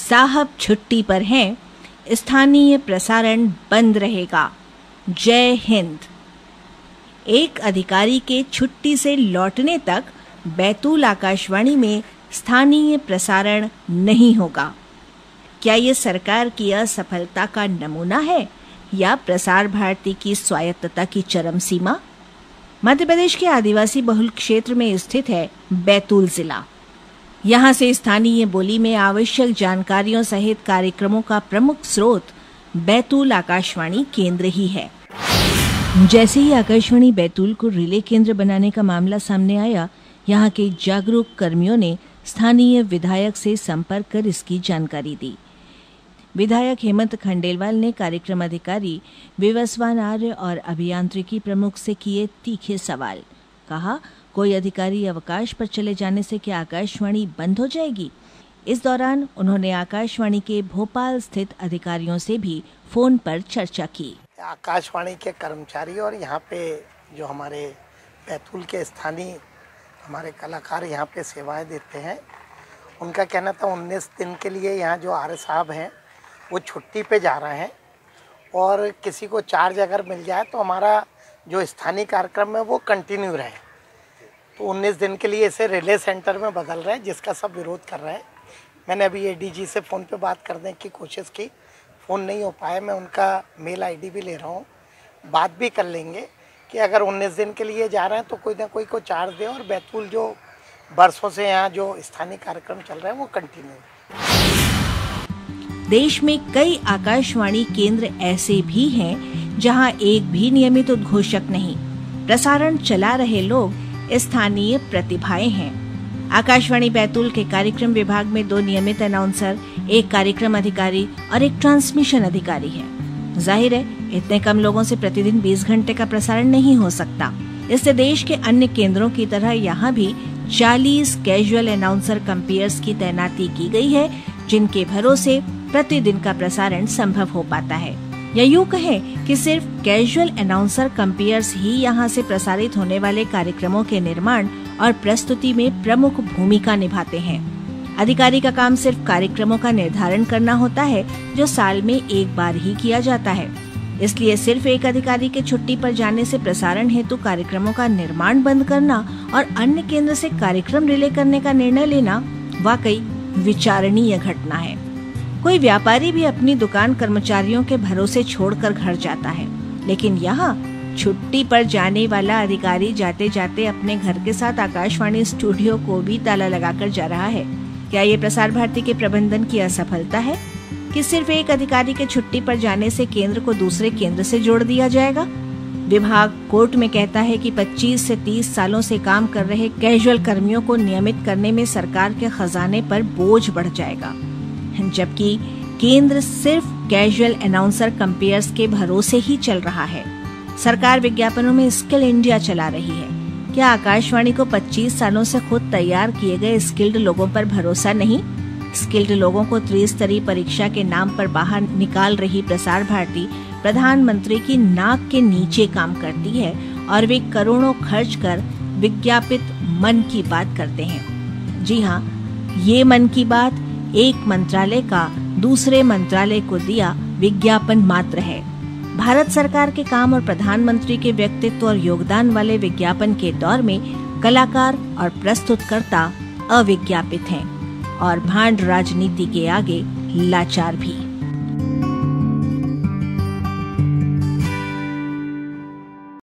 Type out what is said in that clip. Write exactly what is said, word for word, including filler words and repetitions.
साहब छुट्टी पर हैं, स्थानीय प्रसारण बंद रहेगा। जय हिंद। एक अधिकारी के छुट्टी से लौटने तक बैतूल आकाशवाणी में स्थानीय प्रसारण नहीं होगा। क्या ये सरकार की असफलता का नमूना है या प्रसार भारती की स्वायत्तता की चरम सीमा? मध्य प्रदेश के आदिवासी बहुल क्षेत्र में स्थित है बैतूल जिला। यहाँ से स्थानीय बोली में आवश्यक जानकारियों सहित कार्यक्रमों का प्रमुख स्रोत बैतूल आकाशवाणी केंद्र ही है। जैसे ही आकाशवाणी बैतूल को रिले केंद्र बनाने का मामला सामने आया, यहाँ के जागरूक कर्मियों ने स्थानीय विधायक से संपर्क कर इसकी जानकारी दी। विधायक हेमंत खंडेलवाल ने कार्यक्रम अधिकारी विवस्वान आर्य और अभियांत्रिकी प्रमुख से किए तीखे सवाल। कहा, कोई अधिकारी अवकाश पर चले जाने से क्या आकाशवाणी बंद हो जाएगी? इस दौरान उन्होंने आकाशवाणी के भोपाल स्थित अधिकारियों से भी फोन पर चर्चा की। आकाशवाणी के कर्मचारी और यहाँ पे जो हमारे बैतूल के स्थानीय हमारे कलाकार यहाँ पे सेवाएं देते हैं, उनका कहना था उन्नीस दिन के लिए यहाँ जो आर्य साहब हैं वो छुट्टी पे जा रहे हैं और किसी को चार्ज अगर मिल जाए तो हमारा जो स्थानीय कार्यक्रम है वो कंटिन्यू रहे। तो उन्नीस दिन के लिए इसे रिले सेंटर में बदल रहे हैं, जिसका सब विरोध कर रहे हैं। मैंने अभी एडीजी से फ़ोन पे बात करने की कोशिश की, फ़ोन नहीं हो पाया। मैं उनका मेल आईडी भी ले रहा हूँ, बात भी कर लेंगे कि अगर उन्नीस दिन के लिए जा रहे हैं तो कोई ना कोई को चार्ज दे और बैतूल जो बरसों से यहाँ जो स्थानीय कार्यक्रम चल रहे हैं वो कंटिन्यू। देश में कई आकाशवाणी केंद्र ऐसे भी हैं जहां एक भी नियमित उद्घोषक नहीं। प्रसारण चला रहे लोग स्थानीय प्रतिभाएं हैं। आकाशवाणी बैतूल के कार्यक्रम विभाग में दो नियमित अनाउंसर, एक कार्यक्रम अधिकारी और एक ट्रांसमिशन अधिकारी है। जाहिर है इतने कम लोगों से प्रतिदिन बीस घंटे का प्रसारण नहीं हो सकता। इससे देश के अन्य केंद्रों की तरह यहाँ भी चालीस कैजुअल अनाउंसर कंपेयर्स की तैनाती की गई है, जिनके भरोसे प्रतिदिन का प्रसारण संभव हो पाता है। या यूँ कहें कि सिर्फ कैजुअल अनाउंसर कंपेयर्स ही यहाँ से प्रसारित होने वाले कार्यक्रमों के निर्माण और प्रस्तुति में प्रमुख भूमिका निभाते हैं। अधिकारी का काम सिर्फ कार्यक्रमों का निर्धारण करना होता है, जो साल में एक बार ही किया जाता है। इसलिए सिर्फ एक अधिकारी के छुट्टी पर जाने से प्रसारण हेतु कार्यक्रमों का निर्माण बंद करना और अन्य केंद्र से कार्यक्रम रिले करने का निर्णय लेना वाकई विचारणीय घटना है। कोई व्यापारी भी अपनी दुकान कर्मचारियों के भरोसे छोड़कर घर जाता है, लेकिन यहाँ छुट्टी पर जाने वाला अधिकारी जाते जाते अपने घर के साथ आकाशवाणी स्टूडियो को भी ताला लगाकर जा रहा है। क्या ये प्रसार भारती के प्रबंधन की असफलता है कि सिर्फ एक अधिकारी के छुट्टी पर जाने से केंद्र को दूसरे केंद्र से जोड़ दिया जाएगा? विभाग कोर्ट में कहता है कि पच्चीस से तीस सालों से काम कर रहे कैजुअल कर्मियों को नियमित करने में सरकार के खजाने पर बोझ बढ़ जाएगा, जबकि केंद्र सिर्फ कैजुअल अनाउंसर कंपेयर्स के भरोसे ही चल रहा है। सरकार विज्ञापनों में स्किल इंडिया चला रही है। क्या आकाशवाणी को पच्चीस सालों से खुद तैयार किए गए स्किल्ड लोगों पर भरोसा नहीं? स्किल्ड लोगों को त्रिस्तरीय परीक्षा के नाम पर बाहर निकाल रही प्रसार भारती प्रधानमंत्री की नाक के नीचे काम करती है और वे करोड़ों खर्च कर विज्ञापित मन की बात करते हैं। जी हाँ, ये मन की बात एक मंत्रालय का दूसरे मंत्रालय को दिया विज्ञापन मात्र है। भारत सरकार के काम और प्रधानमंत्री के व्यक्तित्व और योगदान वाले विज्ञापन के दौर में कलाकार और प्रस्तुतकर्ता अविज्ञापित हैं और भांड राजनीति के आगे लाचार भी।